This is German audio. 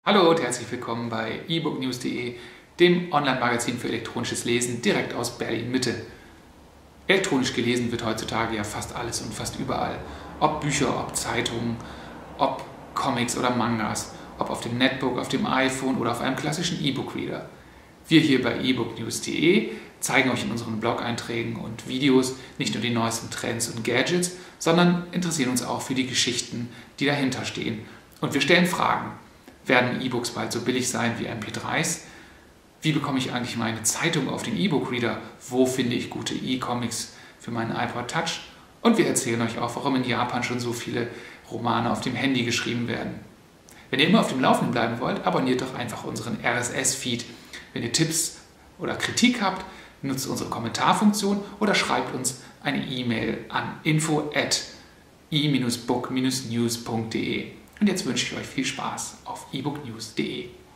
Hallo und herzlich willkommen bei ebooknews.de, dem Online-Magazin für elektronisches Lesen direkt aus Berlin-Mitte. Elektronisch gelesen wird heutzutage ja fast alles und fast überall. Ob Bücher, ob Zeitungen, ob Comics oder Mangas, ob auf dem Netbook, auf dem iPhone oder auf einem klassischen E-Book-Reader. Wir hier bei ebooknews.de zeigen euch in unseren Blog-Einträgen und Videos nicht nur die neuesten Trends und Gadgets, sondern interessieren uns auch für die Geschichten, die dahinter stehen. Und wir stellen Fragen. Werden E-Books bald so billig sein wie MP3s? Wie bekomme ich eigentlich meine Zeitung auf den E-Book-Reader? Wo finde ich gute E-Comics für meinen iPod Touch? Und wir erzählen euch auch, warum in Japan schon so viele Romane auf dem Handy geschrieben werden. Wenn ihr immer auf dem Laufenden bleiben wollt, abonniert doch einfach unseren RSS-Feed. Wenn ihr Tipps oder Kritik habt, nutzt unsere Kommentarfunktion oder schreibt uns eine E-Mail an info@e-book-news.de. Und jetzt wünsche ich euch viel Spaß auf ebooknews.de.